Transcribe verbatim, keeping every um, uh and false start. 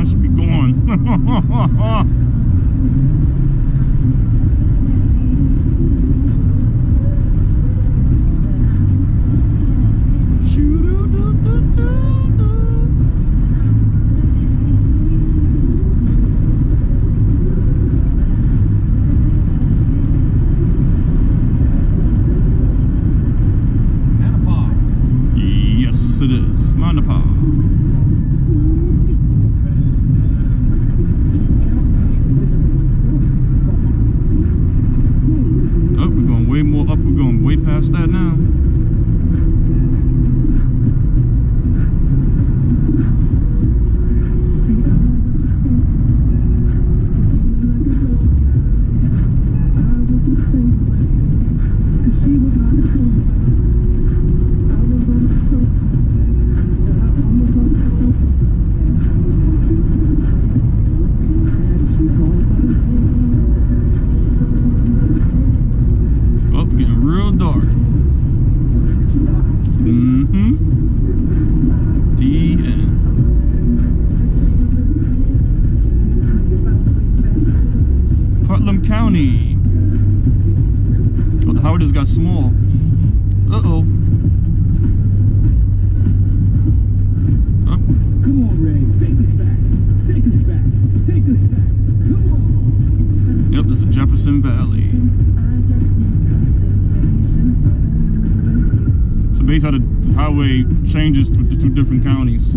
sign should be gone. Yes, it is. Manapa. Oh, we're going way more up. We're going way past that now. Putnam County. Oh, the highway just got small. Uh-oh. Oh. Come on, Ray. Take us back. Take us back. Take us back. Come on. Yep, this is Jefferson Valley. So basically how the highway changes to the two different counties.